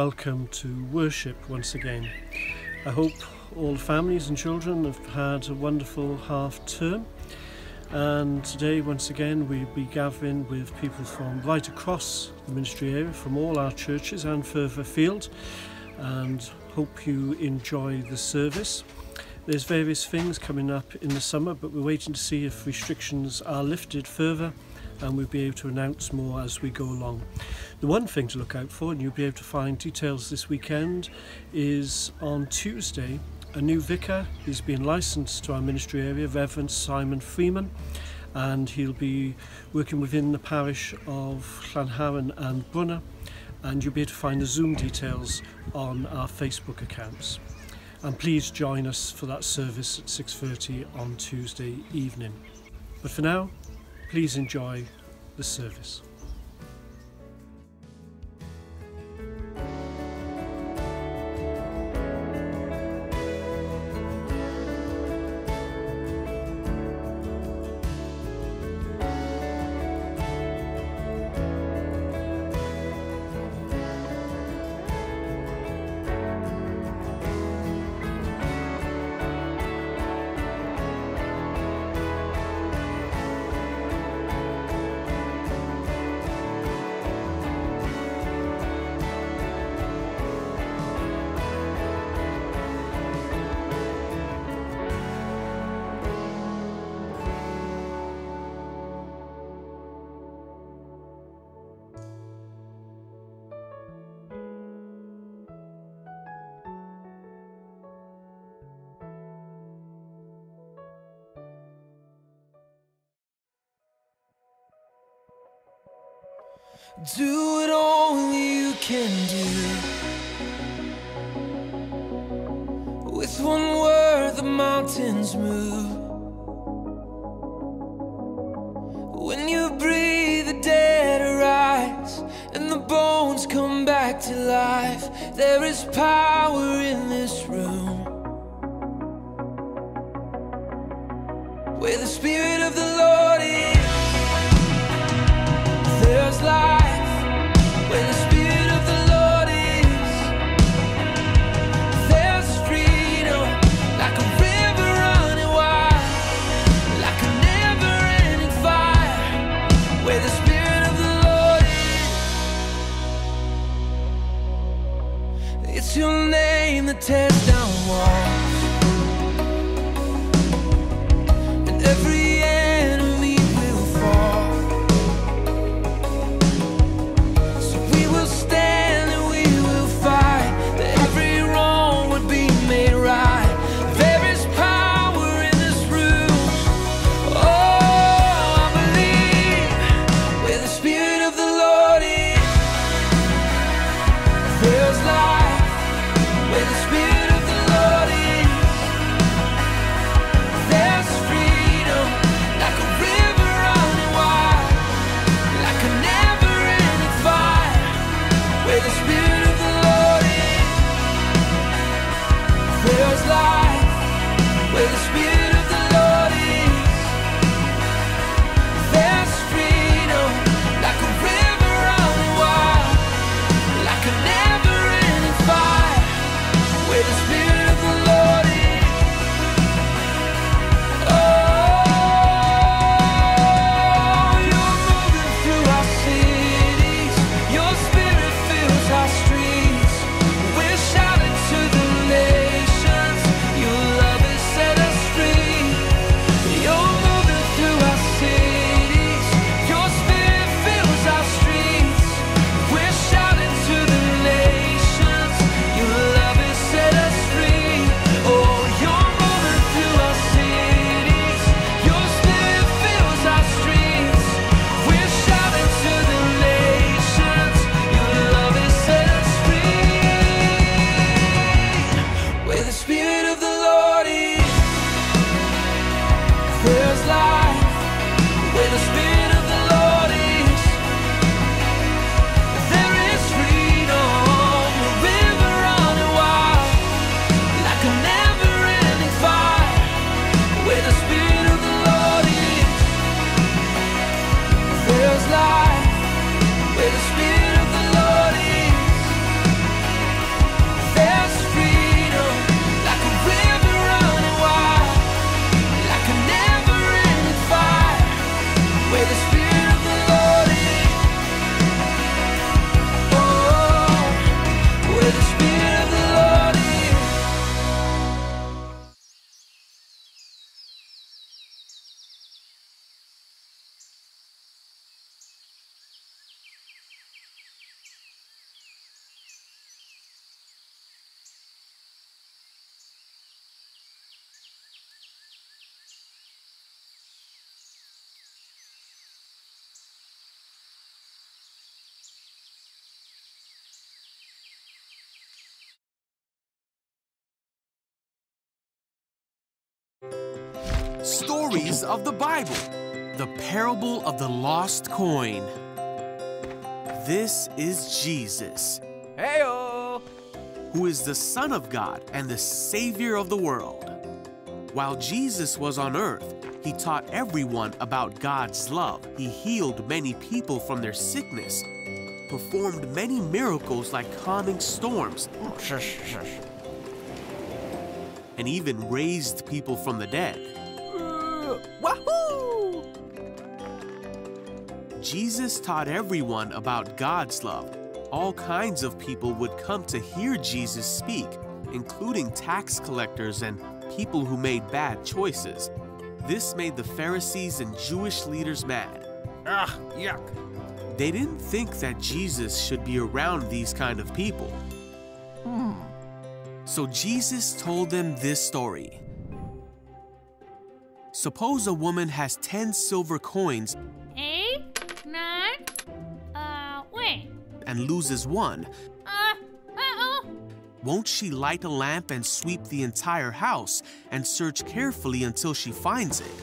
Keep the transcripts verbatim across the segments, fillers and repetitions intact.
welcome to worship once again. I hope all families and children have had a wonderful half term, and today once again we'll be gathering with people from right across the ministry area, from all our churches and further afield, and hope you enjoy the service. There's various things coming up in the summer, but we're waiting to see if restrictions are lifted further, and we'll be able to announce more as we go along. The one thing to look out for, and you'll be able to find details this weekend, is on Tuesday a new vicar is being licensed to our ministry area, Reverend Simon Freeman, and he'll be working within the parish of Llanharan and Brunner, and you'll be able to find the Zoom details on our Facebook accounts. And please join us for that service at six thirty on Tuesday evening. But for now, please enjoy the service. Do what only you can do. With one word the mountains move. When you breathe the dead arise, and the bones come back to life. There is power in this room. Where the Spirit of the Lord is, there's life. Where the Spirit of the Lord is, there's freedom. Like a river running wild, like a never-ending fire. Where the Spirit of the Lord is, it's your name that tears down walls, and every enemy Stories of the Bible. The parable of the lost coin. This is Jesus, Heyo! who is the Son of God and the Savior of the world. While Jesus was on earth, he taught everyone about God's love. He healed many people from their sickness, performed many miracles like calming storms, Shush, shush. and even raised people from the dead. Uh, wahoo! Jesus taught everyone about God's love. All kinds of people would come to hear Jesus speak, including tax collectors and people who made bad choices. This made the Pharisees and Jewish leaders mad. Ugh, yuck. They didn't think that Jesus should be around these kind of people. Hmm. So Jesus told them this story. Suppose a woman has ten silver coins Eight, nine, uh, wait. and loses one. Uh, uh-oh. Won't she light a lamp and sweep the entire house and search carefully until she finds it?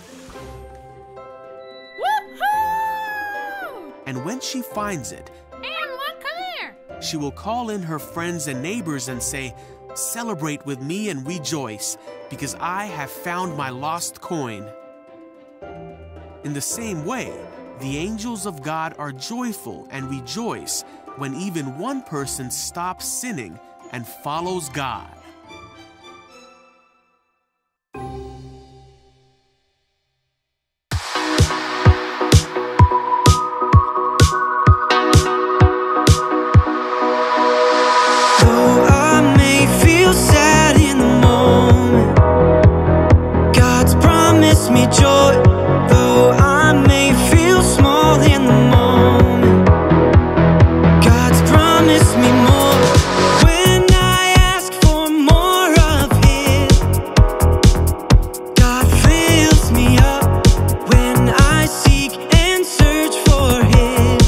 Woohoo! And when she finds it, Everyone come here. she will call in her friends and neighbors and say, "Celebrate with me and rejoice, because I have found my lost coin." In the same way, the angels of God are joyful and rejoice when even one person stops sinning and follows God. Though I may feel sad in the moment, God's promised me joy. Though I may feel small in the moment, God's promised me more. When I ask for more of His, God fills me up. When I seek and search for His,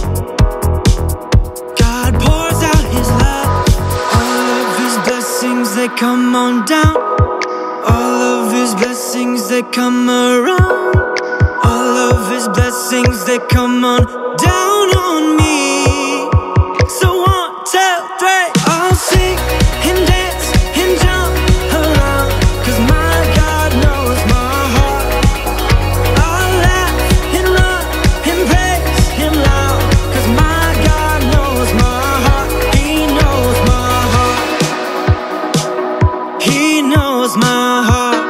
God pours out His love. All of His blessings, they come on down. All of His blessings, they come around. All of His blessings, they come on down on me. So one, two, three, I'll sing and dance and jump around, 'cause my God knows my heart. I'll laugh and run and praise Him loud, 'cause my God knows my heart. He knows my heart. He knows my heart.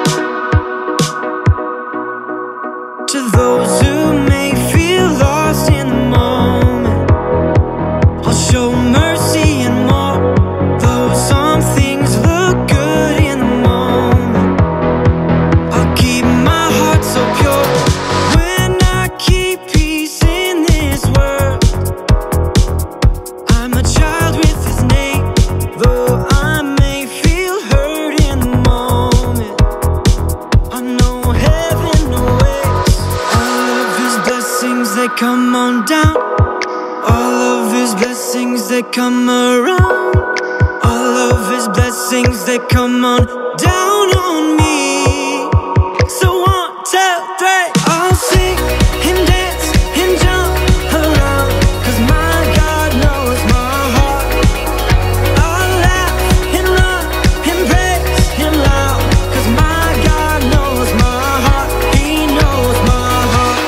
To those who may feel lost in the moment, I'll show mercy and more. Though some things look good in the moment, I'll keep my heart so pure. When I keep peace in this world, I'm a child with His name. Though I may feel hurt in the moment, I know heaven awaits. All of His blessings, they come on down. All of His blessings, they come around. All of His blessings, they come on down on me. So one, two, three, I'll sing and dance and jump around, 'cause my God knows my heart. I'll laugh and run and praise Him loud, 'cause my God knows my heart. He knows my heart.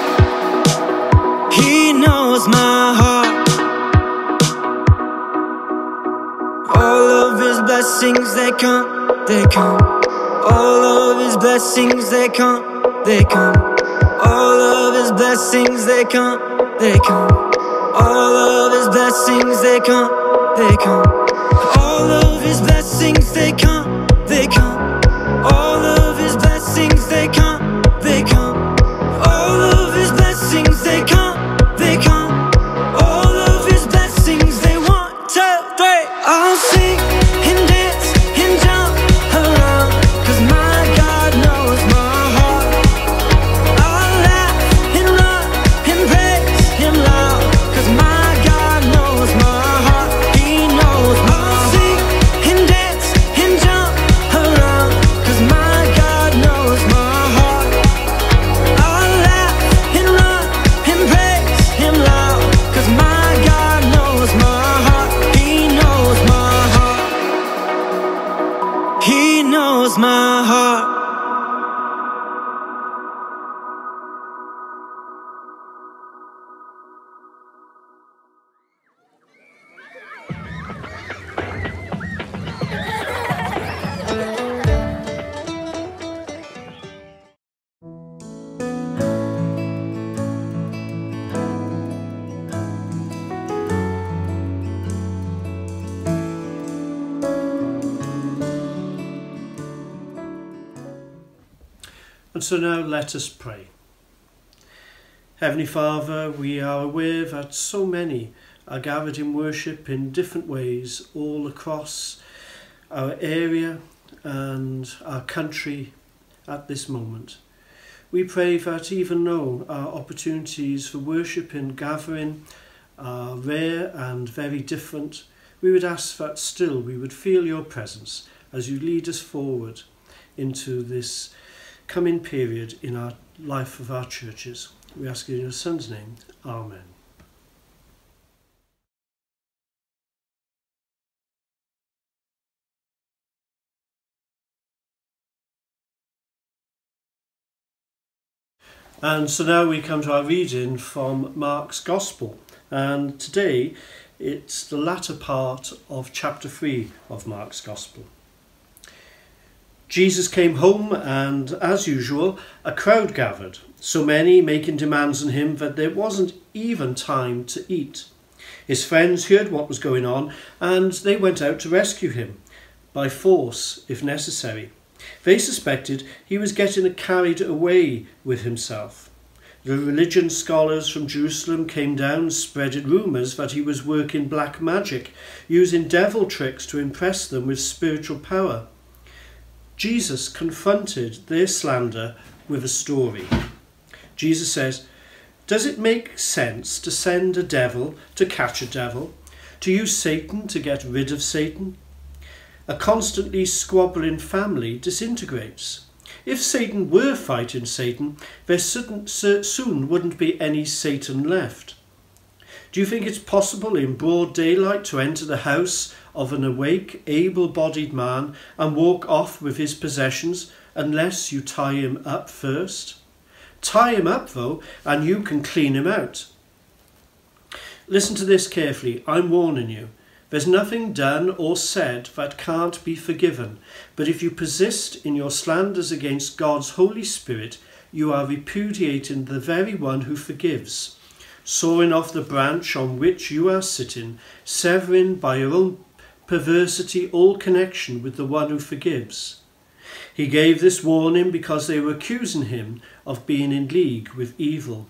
He knows my heart. All of His blessings, they come, they come. All of His blessings, they come, they come. All of His blessings, they come, they come. All of His blessings, they come, they come. All of His blessings, they come, they come. All of His blessings, they come, they come. All of His blessings, they come, they come. All of His blessings, they one, two, three. I'll sing and dance and jump around, 'cause my God knows my heart. I'll laugh and run and praise Him loud, 'cause my God knows my heart. He knows my heart. I'll sing and dance and jump around. my heart. And so now let us pray. Heavenly Father, we are aware that so many are gathered in worship in different ways all across our area and our country at this moment. We pray that even though our opportunities for worship and gathering are rare and very different, we would ask that still we would feel your presence as you lead us forward into this coming period in our life of our churches. We ask it in your Son's name. Amen. And so now we come to our reading from Mark's Gospel, and today it's the latter part of chapter three of Mark's Gospel. Jesus came home, and as usual, a crowd gathered, so many making demands on him that there wasn't even time to eat. His friends heard what was going on, and they went out to rescue him, by force if necessary. They suspected he was getting carried away with himself. The religion scholars from Jerusalem came down and spreaded rumours that he was working black magic, using devil tricks to impress them with spiritual power. Jesus confronted their slander with a story. Jesus says, "Does it make sense to send a devil to catch a devil, to use Satan to get rid of Satan? A constantly squabbling family disintegrates. If Satan were fighting Satan, there soon wouldn't be any Satan left. Do you think it's possible in broad daylight to enter the house of an awake, able-bodied man and walk off with his possessions unless you tie him up first? Tie him up, though, and you can clean him out. Listen to this carefully. I'm warning you. There's nothing done or said that can't be forgiven, but if you persist in your slanders against God's Holy Spirit, you are repudiating the very one who forgives, sawing off the branch on which you are sitting, severing by your own perversity all connection with the one who forgives." He gave this warning because they were accusing him of being in league with evil.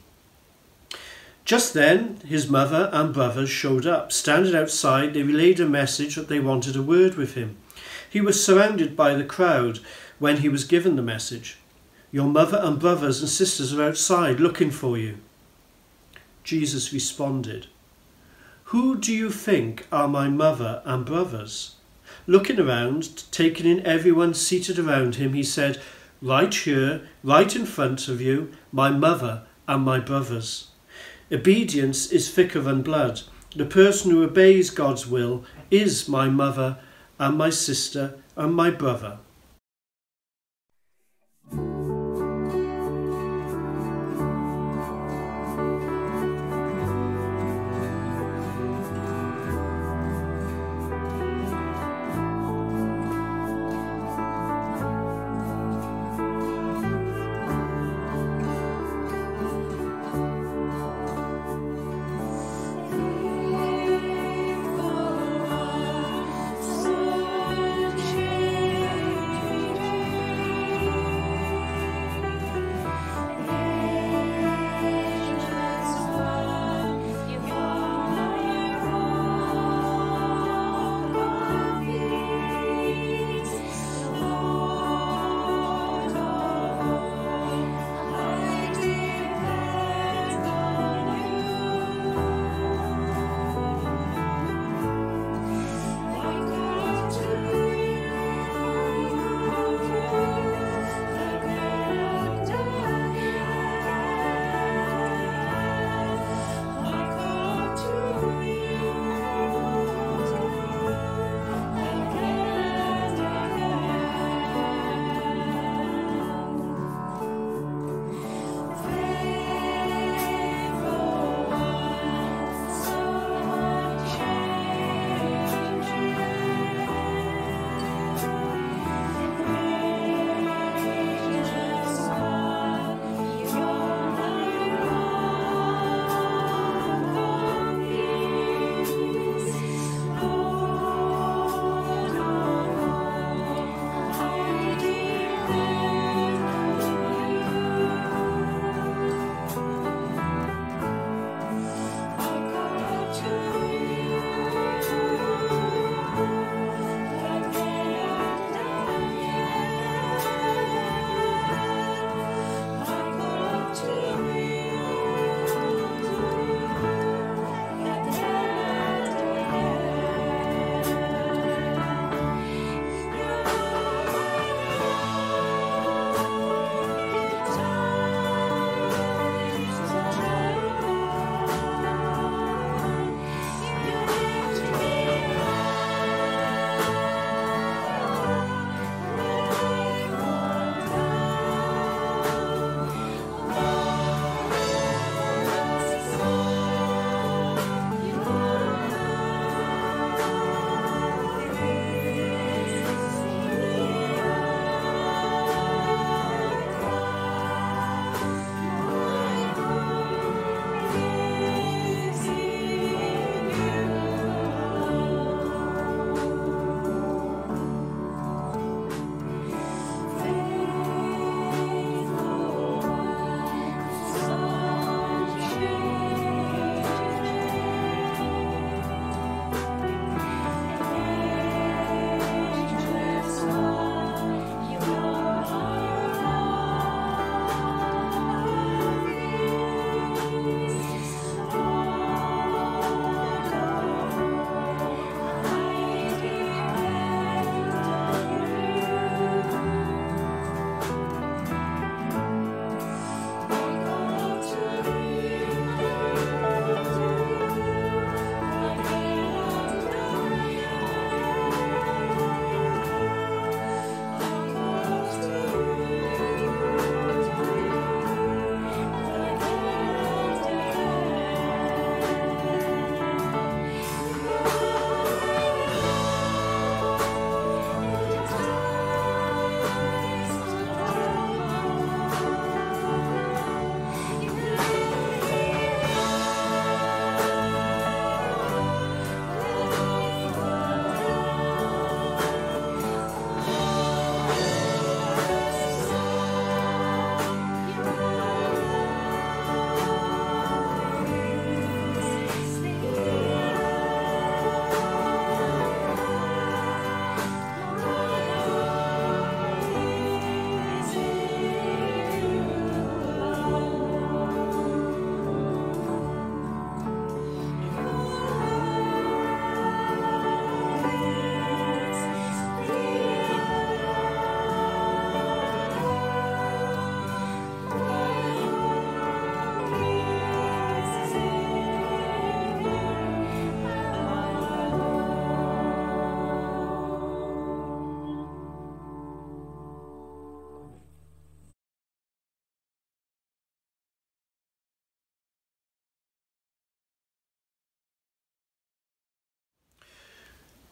Just then, his mother and brothers showed up. Standing outside, they relayed a message that they wanted a word with him. He was surrounded by the crowd when he was given the message. "Your mother and brothers and sisters are outside looking for you." Jesus responded, "Who do you think are my mother and brothers?" Looking around, taking in everyone seated around him, he said, "Right here, right in front of you, my mother and my brothers. Obedience is thicker than blood. The person who obeys God's will is my mother and my sister and my brother."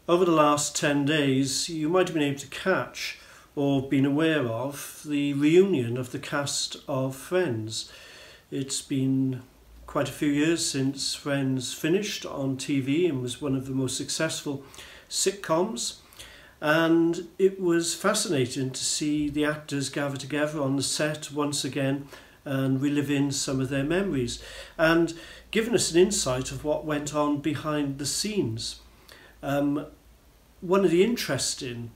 Over the last ten days, you might have been able to catch or been aware of the reunion of the cast of Friends. It's been quite a few years since Friends finished on T V and was one of the most successful sitcoms. And it was fascinating to see the actors gather together on the set once again and reliving some of their memories and giving us an insight of what went on behind the scenes. Um, one of the interesting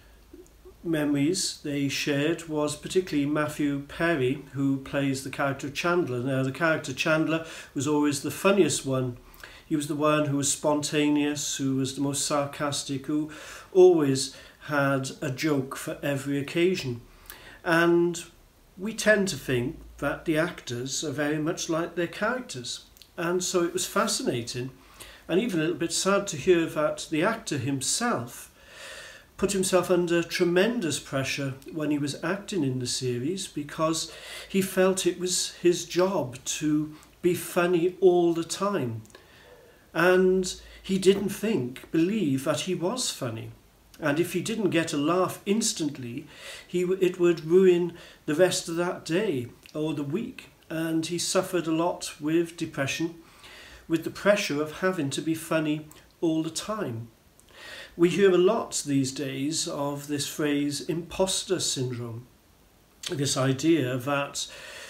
memories they shared was particularly Matthew Perry, who plays the character Chandler. Now, the character Chandler was always the funniest one. He was the one who was spontaneous, who was the most sarcastic, who always had a joke for every occasion. And we tend to think that the actors are very much like their characters. And so it was fascinating and even a little bit sad to hear that the actor himself put himself under tremendous pressure when he was acting in the series, because he felt it was his job to be funny all the time. And he didn't think, believe that he was funny. And if he didn't get a laugh instantly, he it would ruin the rest of that day or the week. And he suffered a lot with depression, with the pressure of having to be funny all the time. We hear a lot these days of this phrase, imposter syndrome. This idea that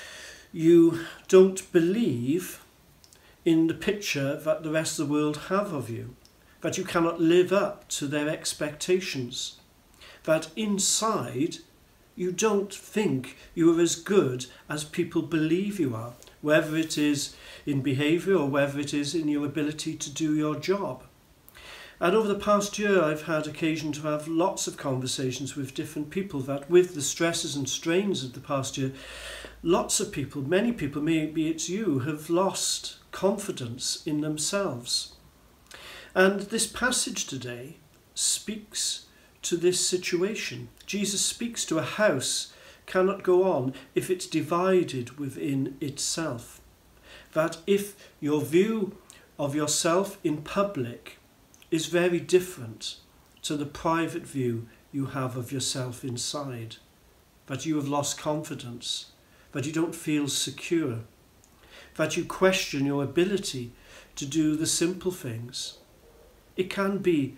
you don't believe in the picture that the rest of the world have of you, that you cannot live up to their expectations, that inside you don't think you are as good as people believe you are, whether it is in behaviour or whether it is in your ability to do your job. And over the past year, I've had occasion to have lots of conversations with different people that, with the stresses and strains of the past year, lots of people, many people, maybe it's you, have lost confidence in themselves. And this passage today speaks to this situation. Jesus speaks to a house cannot go on if it's divided within itself. That if your view of yourself in public is very different to the private view you have of yourself inside, that you have lost confidence, that you don't feel secure, that you question your ability to do the simple things. It can be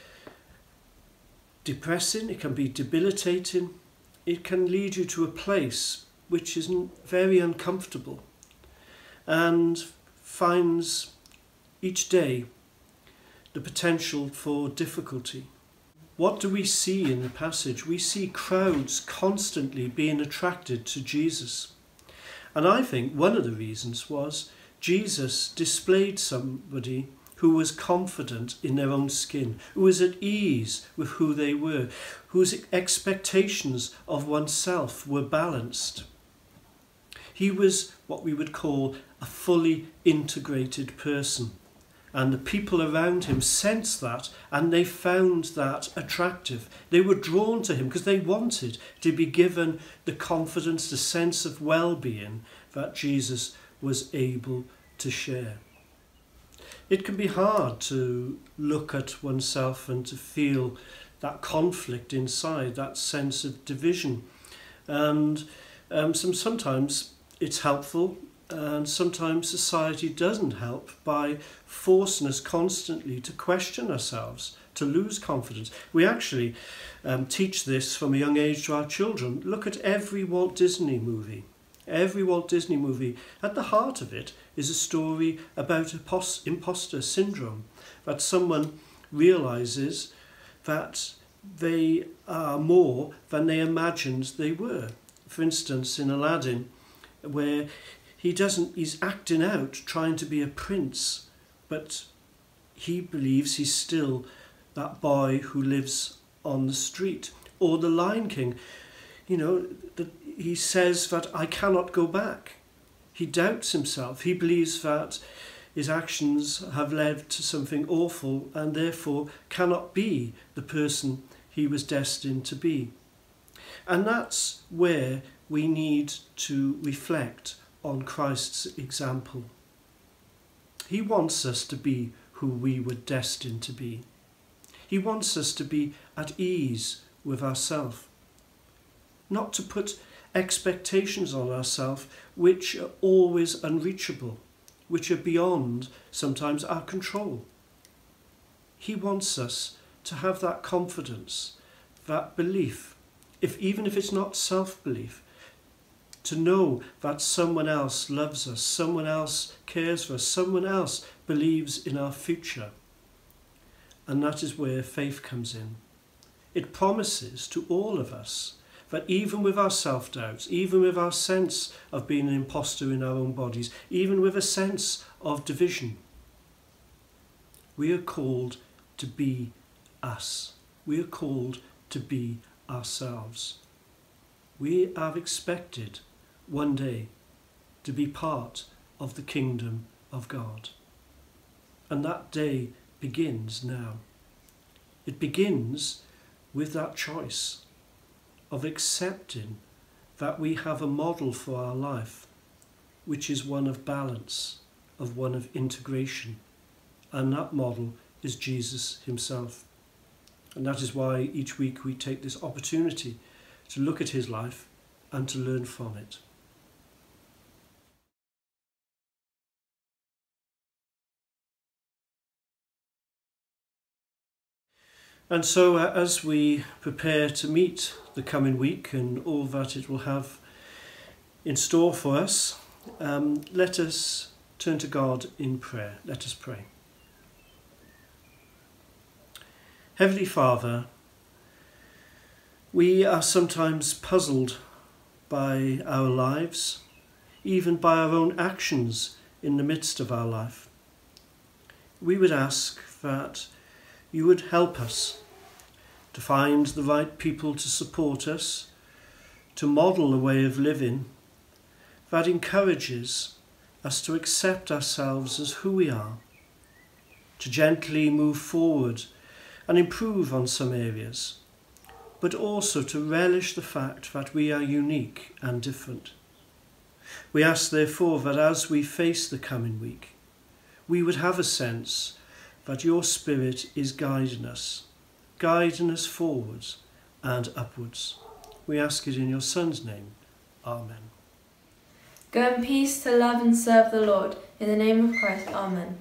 depressing, it can be debilitating, it can lead you to a place which is very uncomfortable and finds each day the potential for difficulty. What do we see in the passage? We see crowds constantly being attracted to Jesus. And I think one of the reasons was Jesus displayed somebody who was confident in their own skin, who was at ease with who they were, whose expectations of oneself were balanced. He was what we would call a fully integrated person. And the people around him sensed that, and they found that attractive. They were drawn to him because they wanted to be given the confidence, the sense of well-being that Jesus was able to share. It can be hard to look at oneself and to feel that conflict inside, that sense of division. And um, some, sometimes it's helpful, and sometimes society doesn't help by forcing us constantly to question ourselves, to lose confidence. We actually um, teach this from a young age to our children. Look at every Walt Disney movie. Every Walt Disney movie, at the heart of it, is a story about imposter syndrome, that someone realises that they are more than they imagined they were. For instance, in Aladdin, where he doesn't, he's acting out, trying to be a prince, but he believes he's still that boy who lives on the street. Or the Lion King, you know, the, he says that I cannot go back. He doubts himself. He believes that his actions have led to something awful and therefore cannot be the person he was destined to be. And that's where we need to reflect on Christ's example. He wants us to be who we were destined to be. He He wants us to be at ease with ourselves, not to put expectations on ourselves which are always unreachable, which are beyond sometimes our control. He wants us to have that confidence, that belief, if even if it's not self-belief, to know that someone else loves us, someone else cares for us, someone else believes in our future. And that is where faith comes in. It promises to all of us that even with our self-doubts, even with our sense of being an imposter in our own bodies, even with a sense of division, we are called to be us. We are called to be ourselves. We are expected one day to be part of the kingdom of God. And that day begins now. It begins with that choice of accepting that we have a model for our life, which is one of balance, of one of integration. And that model is Jesus himself. And that is why each week we take this opportunity to look at his life and to learn from it. And so uh, as we prepare to meet the coming week and all that it will have in store for us, um, let us turn to God in prayer. Let us pray. Heavenly Father, we are sometimes puzzled by our lives, even by our own actions in the midst of our life. We would ask that you would help us to find the right people to support us, to model a way of living that encourages us to accept ourselves as who we are, to gently move forward and improve on some areas, but also to relish the fact that we are unique and different. We ask therefore that as we face the coming week, we would have a sense that your Spirit is guiding us, guiding us forwards and upwards. We ask it in your Son's name. Amen. Go in peace to love and serve the Lord. In the name of Christ. Amen.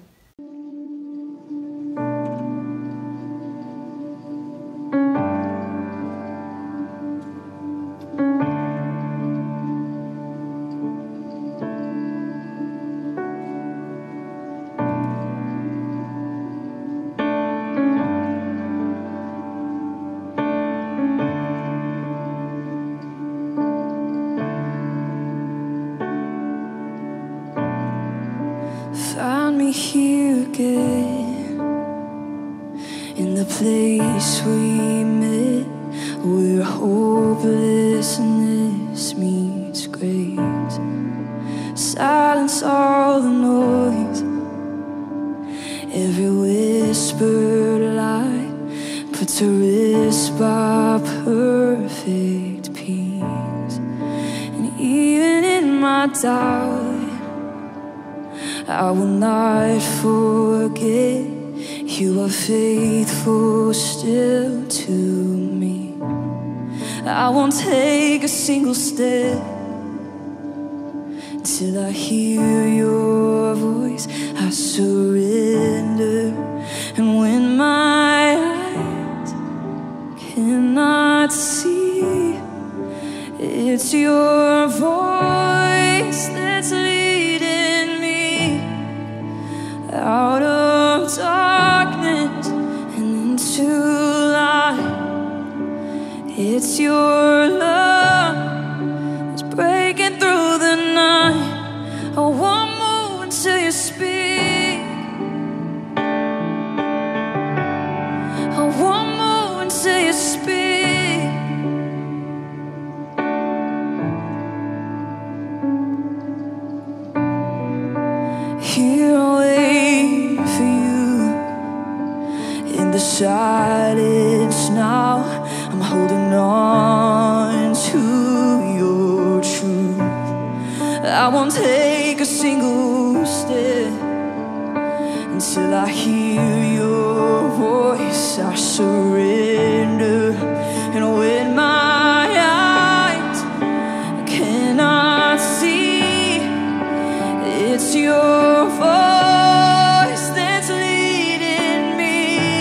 Found me here again, in the place we met, where hopelessness meets grace. Silence all the noise, every whispered lie put to rest by perfect peace. And even in my doubt, I will not forget you are faithful still to me. I won't take a single step till I hear your voice. I surrender, and when my eyes cannot see, it's your voice that's leading me out of darkness and into light. It's your love that's breaking through the night. I won't move until you speak. I won't move until you speak. Here I'll wait for you in the silence now. I'm holding on to your truth. I won't take a single step until I hear your voice. I surrender. And when my eyes cannot see, it's your voice that's leading me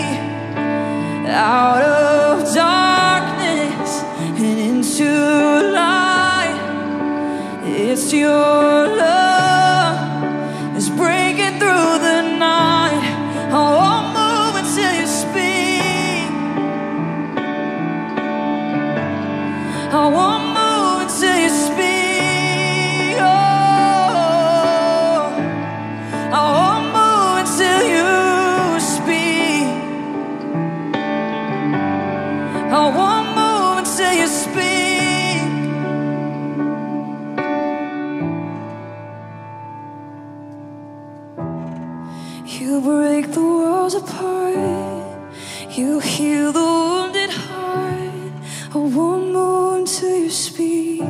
out of darkness and into light. It's your love is breaking through the night. I won't move until you speak. I won't move until you speak. Oh, I won't move until you speak. I won't move until you speak. You break the walls apart. You heal the wounded heart. I won't move until you speak.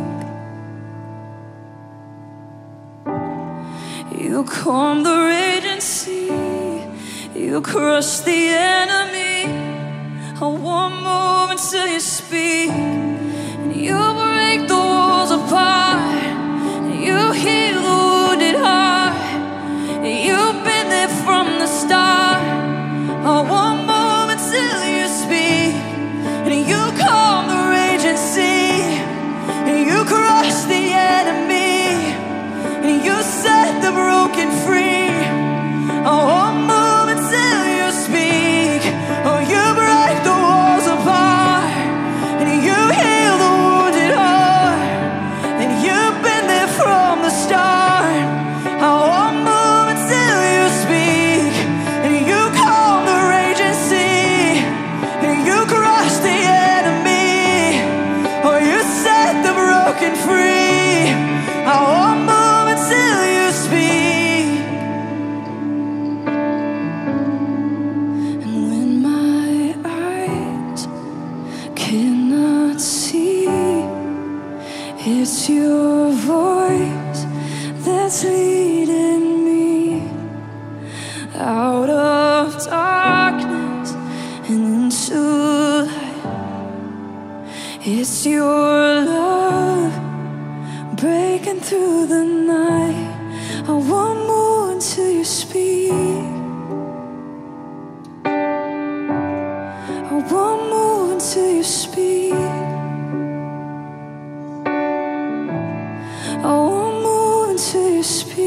You calm the raging sea. You crush the enemy. I won't move until you speak. And you break the walls apart. You heal the wounded heart. You've been there from the start. I won't move until you speak. And you calm the raging sea. And you crush the enemy. And you set the broken free. I won't move until you speak. Oh, you break the walls apart. And you heal the wounded heart. And you've been there from the start. I won't move until you speak. And you calm the raging sea. And you crush the enemy. Oh, you set the broken free. I won't move until you speak. And when my eyes cannot see, it's your voice that's leading me out of darkness and into light. It's your love breaking through the night. I won't move until you speak. I won't move until you speak. I won't move until you speak.